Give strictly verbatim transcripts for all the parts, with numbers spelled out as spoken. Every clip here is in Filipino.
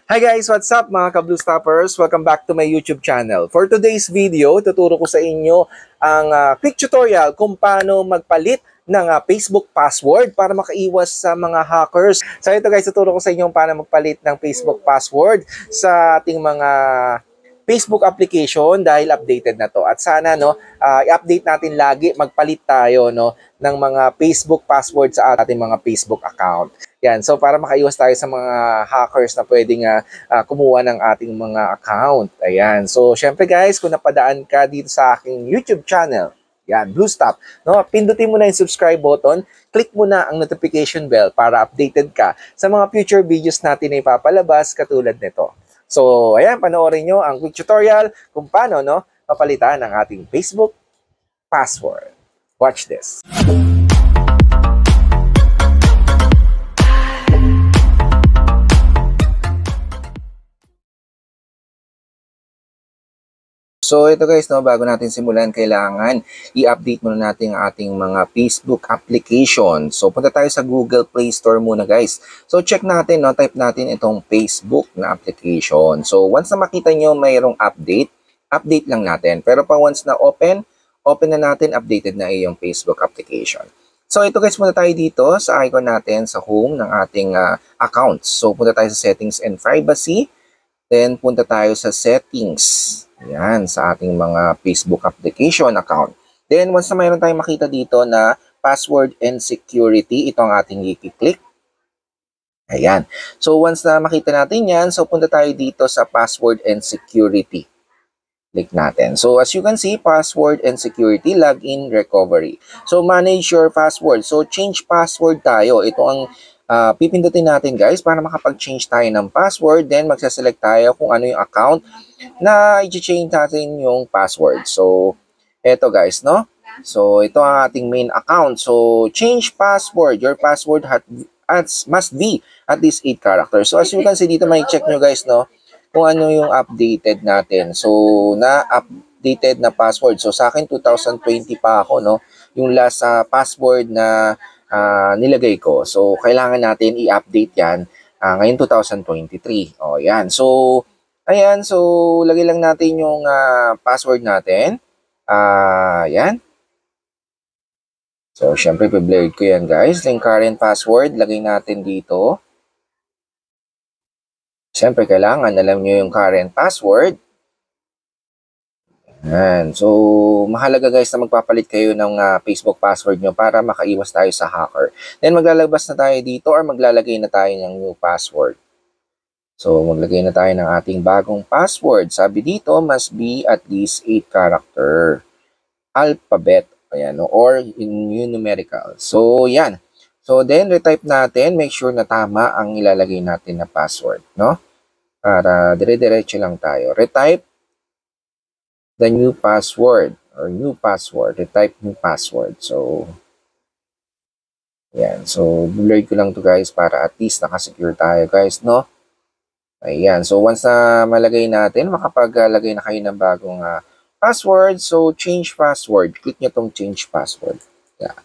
Hi guys! What's up mga ka-Blue Stoppers? Welcome back to my YouTube channel. For today's video, tuturo ko sa inyo ang uh, quick tutorial kung paano magpalit ng uh, Facebook password para makaiwas sa mga hackers. So ito guys, tuturo ko sa inyo paano magpalit ng Facebook password sa ating mga Facebook application dahil updated na to. At sana no, uh, i-update natin lagi, magpalit tayo no ng mga Facebook password sa ating mga Facebook account. Yan, so para makaiwas tayo sa mga hackers na pwedeng uh, uh, kumuha ng ating mga account. Ayan, so syempre guys, kung napadaan ka dito sa aking YouTube channel, yan, Blue Stop, no? Pindutin mo na yung subscribe button, click mo na ang notification bell para updated ka sa mga future videos natin na ipapalabas katulad nito. So, ayan, panoorin nyo ang quick tutorial kung paano no, papalitan ang ating Facebook password. Watch this. So ito guys, no, bago natin simulan, kailangan i-update muna natin ang ating mga Facebook application. So punta tayo sa Google Play Store muna guys. So check natin, no, type natin itong Facebook na application. So once na makita nyo mayroong update, update lang natin. Pero pa once na open, open na natin, updated na yung Facebook application. So ito guys, punta tayo dito sa icon natin sa home ng ating uh, accounts. So punta tayo sa settings and privacy. Then punta tayo sa settings. Yan, sa ating mga Facebook application account. Then, once na mayroon tayong makita dito na password and security, ito ang ating i-click. Ayan. So, once na makita natin yan, so punta tayo dito sa password and security. Click natin. So, as you can see, password and security, login, recovery. So, manage your password. So, change password tayo. Ito ang Uh, pipindutin natin guys para makapag-change tayo ng password, then magsaselect tayo kung ano yung account na i-change natin yung password. So, eto guys, no? So, ito ang ating main account. So, change password. Your password hat, has, must be at least eight characters. So, as you can see dito, may check nyo guys, no? Kung ano yung updated natin. So, na-updated na password. So, sa akin, two thousand twenty pa ako, no? Yung last uh, password na Uh, nilagay ko. So, kailangan natin i-update yan uh, ngayon two thousand twenty-three. O, yan. So, ayan. So, lagay lang natin yung uh, password natin. Uh, yan. So, syempre, i-blurred ko yan, guys. Yung current password, lagay natin dito. Syempre, kailangan alam nyo yung current password. Yan. So, mahalaga guys na magpapalit kayo ng uh, Facebook password nyo para makaiwas tayo sa hacker. Then, maglalabas na tayo dito or maglalagay na tayo ng new password. So, maglagay na tayo ng ating bagong password. Sabi dito, must be at least eight character alphabet. Ayan, or in numerical. So, yan. So, then, retype natin. Make sure na tama ang ilalagay natin na password. No? Para dire-diretso lang tayo. Retype the new password or new password. Retype new password. So, yan. So, blurred ko lang to guys para at least nakasecure tayo guys, no? Ayan. So, once na malagay natin, makapaglagay na kayo ng bagong uh, password. So, change password. Click nyo tong change password. Yan.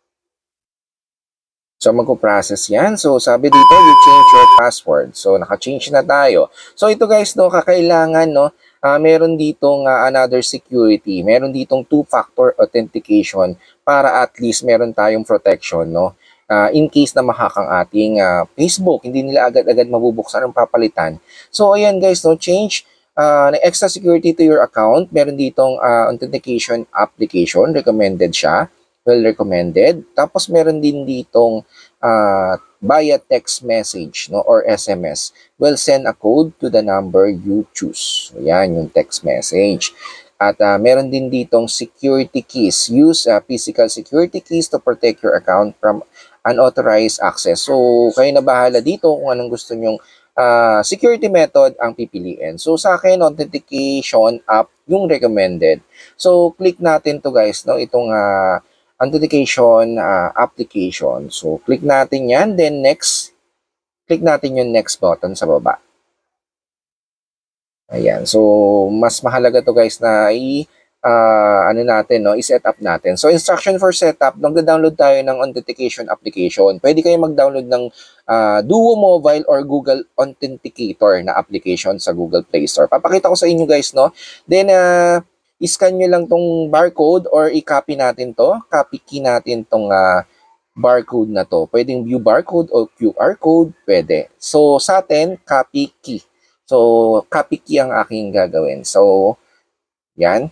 So, magpo-process yan. So, sabi dito, you change your password. So, naka-change na tayo. So, ito guys, no, kakailangan, no, Uh, meron ditong uh, another security. Meron ditong two-factor authentication para at least meron tayong protection, no? Uh, in case na mahak ang ating uh, Facebook, hindi nila agad-agad mabubuksan ang papalitan. So, ayan guys, no? Change uh, extra security to your account. Meron ditong uh, authentication application. Recommended siya. Well recommended. Tapos, meron din ditong uh, via text message, no, or S M S, will send a code to the number you choose. Yan, yung text message. At uh, meron din ditong security keys. Use uh, physical security keys to protect your account from unauthorized access. So, kayo na bahala dito kung anong gusto nyong uh, security method ang pipiliin. So, sa akin, authentication app yung recommended. So, click natin to guys, no, itong uh, authentication uh, application. So, click natin yan. Then, next. Click natin yung next button sa baba. Ayan. So, mas mahalaga to guys na i uh, ano natin, no, i-set up natin. So, instruction for setup, nag-download tayo ng authentication application. Pwede kayo mag-download ng uh, Duo Mobile or Google Authenticator na application sa Google Play Store. Papakita ko sa inyo guys, no. Then, uh, i-scan nyo lang tong barcode or i-copy natin to. Copy key natin tong uh, barcode na to. Pwedeng view barcode o Q R code, pwede. So, sa atin, copy key. So, copy key ang aking gagawin. So, yan.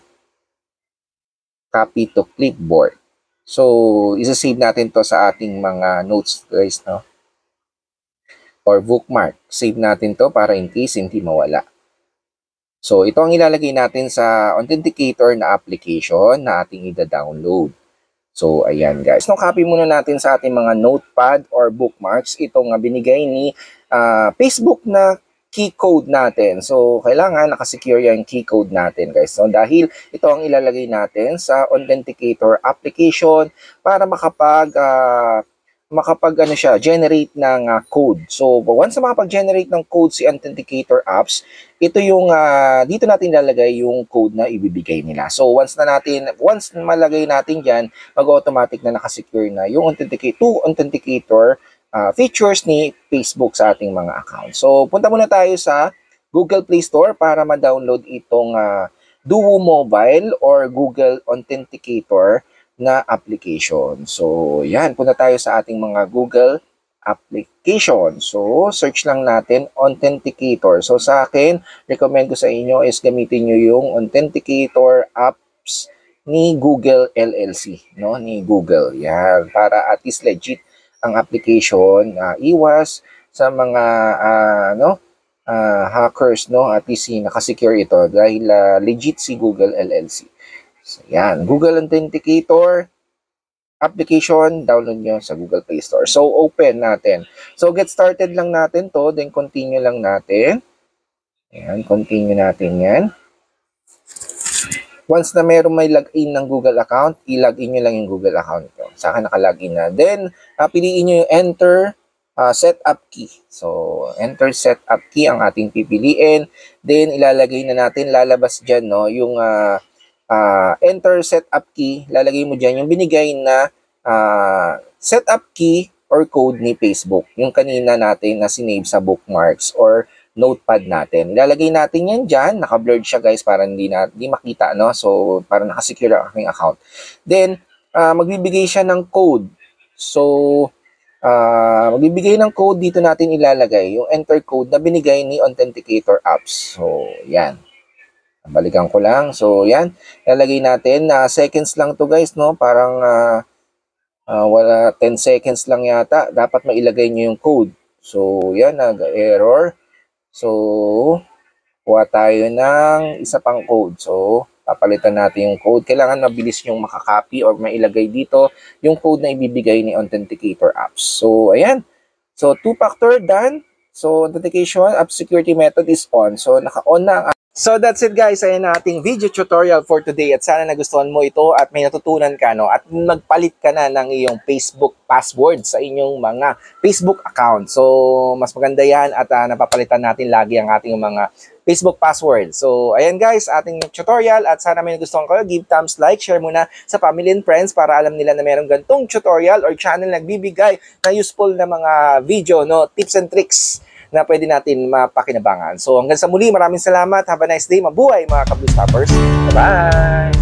Copy to clipboard. So, isa-save natin to sa ating mga notes, guys, no? Or bookmark. Save natin to para in case hindi mawala. So, ito ang ilalagay natin sa authenticator na application na ating ida-download. So, ayan guys. No, copy muna natin sa ating mga notepad or bookmarks itong uh, binigay ni uh, Facebook na key code natin. So, kailangan nakasecure yung key code natin guys. So, dahil ito ang ilalagay natin sa authenticator application para makapag uh, makapag ano siya, generate ng uh, code. So, once na makapag-generate ng code si authenticator apps, ito yung uh, dito natin lalagay yung code na ibibigay nila. So, once na natin, once na malagay natin diyan, mag-automatic na nakasecure na yung authenticate to authenticator uh, features ni Facebook sa ating mga account. So, punta muna tayo sa Google Play Store para ma-download itong uh, Duo Mobile or Google Authenticator na application. So, yan. Punta tayo sa ating mga Google application. So, search lang natin Authenticator. So, sa akin, recommend ko sa inyo is gamitin nyo yung Authenticator apps ni Google L L C. No? Ni Google. Yan. Para at least legit ang application. Uh, iwas sa mga uh, no, uh, hackers. No? At least nakasecure ito dahil uh, legit si Google L L C. So, yan. Google Authenticator application, download nyo sa Google Play Store. So, open natin. So, get started lang natin to, then continue lang natin. Yan, continue natin yan. Once na meron may login ng Google account, i-login nyo lang yung Google account nyo. Sa akin nakalogin na. Then, uh, piliin nyo yung enter uh, setup key. So, enter setup key ang ating pipiliin. Then, ilalagay na natin, lalabas dyan, no, yung uh, Uh, enter setup key, lalagay mo dyan yung binigay na uh, setup key or code ni Facebook. Yung kanina natin na sinave sa bookmarks or notepad natin. Ilalagay natin yan dyan. Naka-blurred siya guys para hindi, na, hindi makita. No? So, para nakasecure ang aking account. Then, uh, magbibigay siya ng code. So, uh, magbibigay ng code dito natin ilalagay. Yung enter code na binigay ni Authenticator apps. So, yan. Balikan ko lang. So, yan. Lalagay natin na uh, seconds lang to guys, no? Parang uh, uh, wala ten seconds lang yata. Dapat mailagay nyo yung code. So, yan. Nag-error. So, kuha tayo ng isa pang code. So, papalitan natin yung code. Kailangan mabilis yung makakopy or mailagay dito yung code na ibibigay ni Authenticator apps. So, ayan. So, two-factor done. So, authentication app security method is on. So, naka-on na ang So that's it guys, ayan na ating video tutorial for today at sana nagustuhan mo ito at may natutunan ka no at nagpalit ka na ng iyong Facebook password sa inyong mga Facebook account. So mas maganda yan at uh, napapalitan natin lagi ang ating mga Facebook password. So ayan guys, ating tutorial at sana may nagustuhan kayo, give thumbs like, share muna sa family and friends para alam nila na mayroong gantong tutorial or channel na nagbibigay na useful na mga video, no, tips and tricks na pwede natin mapakinabangan. So hanggang sa muli, maraming salamat. Have a nice day. Mabuhay mga Ka-Blue Stoppers. Bye-bye!